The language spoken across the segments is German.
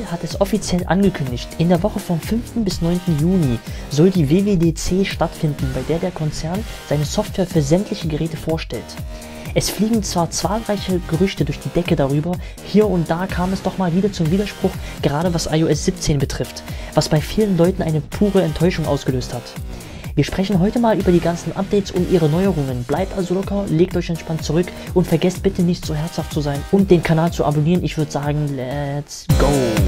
Apple hat es offiziell angekündigt. In der Woche vom 5. bis 9. Juni soll die WWDC stattfinden, bei der der Konzern seine Software für sämtliche Geräte vorstellt. Es fliegen zwar zahlreiche Gerüchte durch die Decke darüber, hier und da kam es doch mal wieder zum Widerspruch, gerade was iOS 17 betrifft, was bei vielen Leuten eine pure Enttäuschung ausgelöst hat. Wir sprechen heute mal über die ganzen Updates und ihre Neuerungen. Bleibt also locker, legt euch entspannt zurück und vergesst bitte nicht so herzhaft zu sein und den Kanal zu abonnieren. Ich würde sagen, let's go!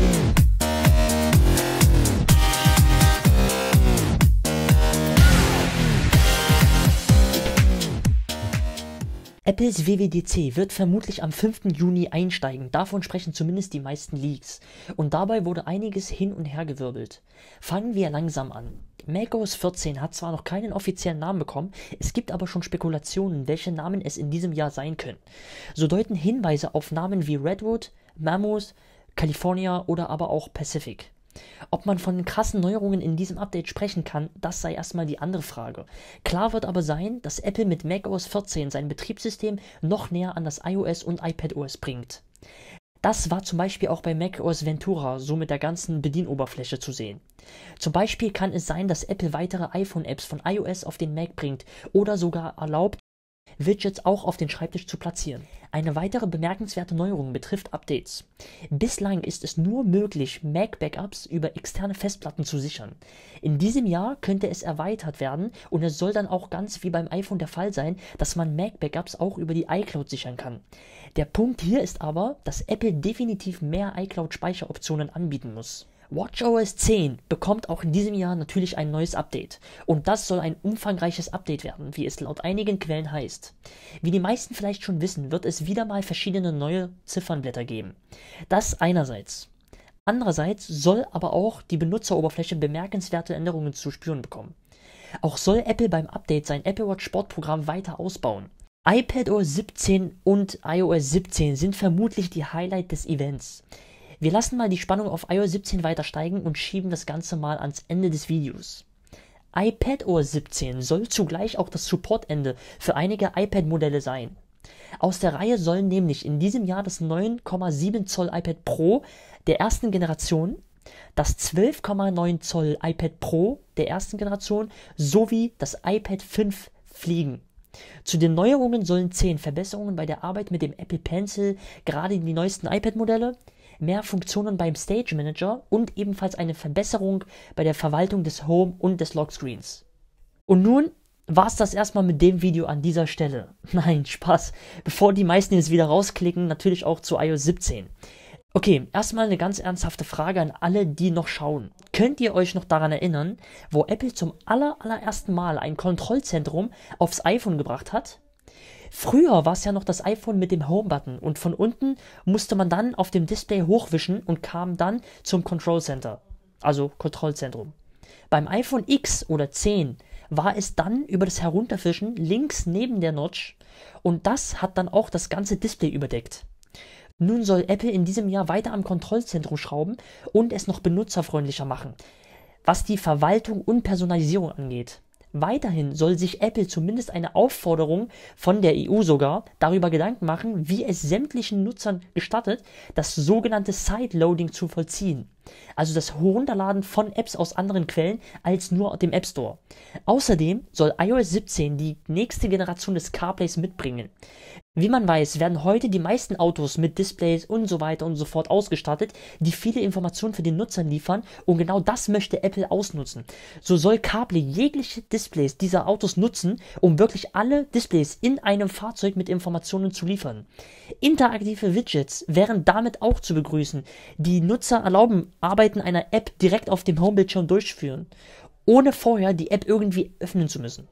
Apples WWDC wird vermutlich am 5. Juni einsteigen, davon sprechen zumindest die meisten Leaks. Und dabei wurde einiges hin und her gewirbelt. Fangen wir langsam an. macOS 14 hat zwar noch keinen offiziellen Namen bekommen, es gibt aber schon Spekulationen, welche Namen es in diesem Jahr sein können. So deuten Hinweise auf Namen wie Redwood, Mammoth, California oder aber auch Pacific. Ob man von krassen Neuerungen in diesem Update sprechen kann, das sei erstmal die andere Frage. Klar wird aber sein, dass Apple mit macOS 14 sein Betriebssystem noch näher an das iOS und iPadOS bringt. Das war zum Beispiel auch bei macOS Ventura so mit der ganzen Bedienoberfläche zu sehen. Zum Beispiel kann es sein, dass Apple weitere iPhone-Apps von iOS auf den Mac bringt oder sogar erlaubt, Widgets auch auf den Schreibtisch zu platzieren. Eine weitere bemerkenswerte Neuerung betrifft Updates. Bislang ist es nur möglich, Mac-Backups über externe Festplatten zu sichern. In diesem Jahr könnte es erweitert werden und es soll dann auch ganz wie beim iPhone der Fall sein, dass man Mac-Backups auch über die iCloud sichern kann. Der Punkt hier ist aber, dass Apple definitiv mehr iCloud-Speicheroptionen anbieten muss. WatchOS 10 bekommt auch in diesem Jahr natürlich ein neues Update. Und das soll ein umfangreiches Update werden, wie es laut einigen Quellen heißt. Wie die meisten vielleicht schon wissen, wird es wieder mal verschiedene neue Ziffernblätter geben. Das einerseits. Andererseits soll aber auch die Benutzeroberfläche bemerkenswerte Änderungen zu spüren bekommen. Auch soll Apple beim Update sein Apple Watch Sportprogramm weiter ausbauen. iPadOS 17 und iOS 17 sind vermutlich die Highlight des Events. Wir lassen mal die Spannung auf iOS 17 weiter steigen und schieben das Ganze mal ans Ende des Videos. iPadOS 17 soll zugleich auch das Supportende für einige iPad-Modelle sein. Aus der Reihe sollen nämlich in diesem Jahr das 9,7 Zoll iPad Pro der ersten Generation, das 12,9 Zoll iPad Pro der ersten Generation sowie das iPad 5 fliegen. Zu den Neuerungen sollen 10 Verbesserungen bei der Arbeit mit dem Apple Pencil, gerade in die neuesten iPad-Modelle, mehr Funktionen beim Stage Manager und ebenfalls eine Verbesserung bei der Verwaltung des Home- und des Lockscreens. Und nun war es das erstmal mit dem Video an dieser Stelle. Nein, Spaß. Bevor die meisten jetzt wieder rausklicken, natürlich auch zu iOS 17. Okay, erstmal eine ganz ernsthafte Frage an alle, die noch schauen. Könnt ihr euch noch daran erinnern, wo Apple zum allerersten Mal ein Kontrollzentrum aufs iPhone gebracht hat? Früher war es ja noch das iPhone mit dem Home-Button und von unten musste man dann auf dem Display hochwischen und kam dann zum Control Center, also Kontrollzentrum. Beim iPhone X oder 10 war es dann über das Herunterwischen links neben der Notch und das hat dann auch das ganze Display überdeckt. Nun soll Apple in diesem Jahr weiter am Kontrollzentrum schrauben und es noch benutzerfreundlicher machen, was die Verwaltung und Personalisierung angeht. Weiterhin soll sich Apple zumindest eine Aufforderung von der EU sogar darüber Gedanken machen, wie es sämtlichen Nutzern gestattet, das sogenannte Sideloading zu vollziehen. Also das Herunterladen von Apps aus anderen Quellen als nur dem App Store. Außerdem soll iOS 17 die nächste Generation des CarPlays mitbringen. Wie man weiß, werden heute die meisten Autos mit Displays und so weiter und so fort ausgestattet, die viele Informationen für den Nutzer liefern und genau das möchte Apple ausnutzen. So soll CarPlay jegliche Displays dieser Autos nutzen, um wirklich alle Displays in einem Fahrzeug mit Informationen zu liefern. Interaktive Widgets wären damit auch zu begrüßen, die Nutzer erlauben, Arbeiten einer App direkt auf dem Homebildschirm durchzuführen, ohne vorher die App irgendwie öffnen zu müssen.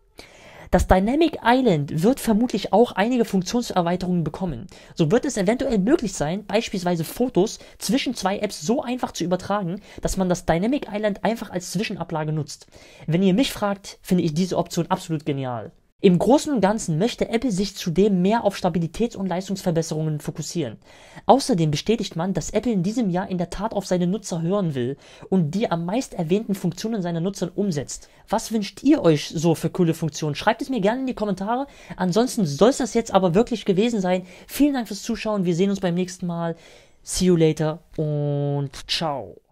Das Dynamic Island wird vermutlich auch einige Funktionserweiterungen bekommen. So wird es eventuell möglich sein, beispielsweise Fotos zwischen zwei Apps so einfach zu übertragen, dass man das Dynamic Island einfach als Zwischenablage nutzt. Wenn ihr mich fragt, finde ich diese Option absolut genial. Im Großen und Ganzen möchte Apple sich zudem mehr auf Stabilitäts- und Leistungsverbesserungen fokussieren. Außerdem bestätigt man, dass Apple in diesem Jahr in der Tat auf seine Nutzer hören will und die am meist erwähnten Funktionen seiner Nutzer umsetzt. Was wünscht ihr euch so für coole Funktionen? Schreibt es mir gerne in die Kommentare. Ansonsten soll es das jetzt aber wirklich gewesen sein. Vielen Dank fürs Zuschauen. Wir sehen uns beim nächsten Mal. See you later und ciao.